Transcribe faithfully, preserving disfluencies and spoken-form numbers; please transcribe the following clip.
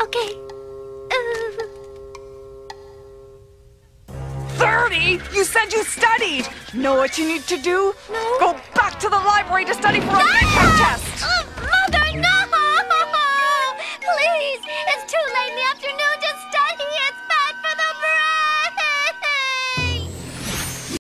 Okay. Uh... thirty? You said you studied! Know what you need to do? No. Go back to the library to study for a makeup test!